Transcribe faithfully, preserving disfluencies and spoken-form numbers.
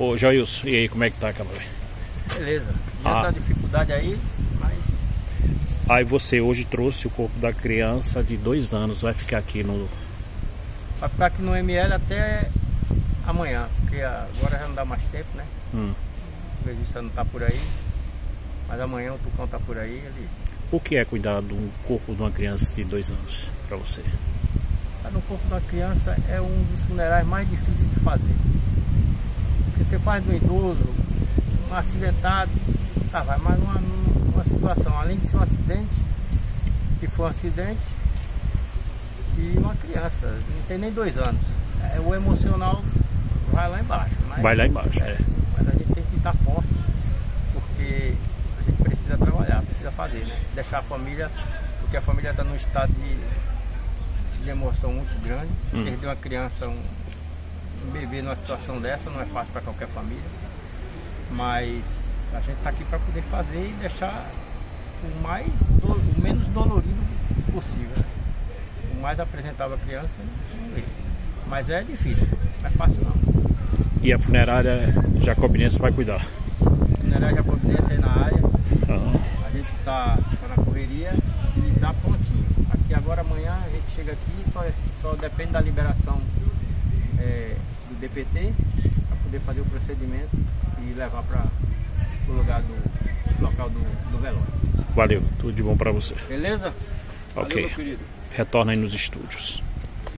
Ô Joilson, e aí, como é que tá, cara? Beleza, diante Ah. da dificuldade aí, mas... Aí você hoje trouxe o corpo da criança de dois anos, vai ficar aqui no... Vai ficar aqui no M L até amanhã, porque agora já não dá mais tempo, né? Hum. O regista não tá por aí, mas amanhã o Tucão tá por aí, ele... O que é cuidar do corpo de uma criança de dois anos pra você? Tá no corpo da criança é um dos funerais mais difíceis de fazer. Porque você faz do idoso, um acidentado, tá, vai, mas numa, numa situação, além de ser um acidente, que foi um acidente, e uma criança, não tem nem dois anos. É, o emocional vai lá embaixo. Mas, Vai lá embaixo, é, é. Mas a gente tem que estar forte, porque a gente precisa trabalhar, precisa fazer, né? Deixar a família, porque a família está num estado de, de emoção muito grande. Hum. Perder uma criança, um, um bebê numa situação dessa não é fácil para qualquer família. Mas a gente está aqui para poder fazer e deixar o, mais do, o menos dolorido possível. O mais apresentável a criança, não é. Mas é difícil, não é fácil não. E a funerária Jacobinense vai cuidar? A funerária Jacobinense aí na área, Uhum. a gente está tá na correria e está prontinho. Aqui agora amanhã a gente chega aqui, só, só depende da liberação é, do D P T para poder fazer o procedimento e levar para o lugar do local do, do velório. Valeu, tudo de bom pra você. Beleza? Ok. Valeu, meu querido. Retorna aí nos estúdios.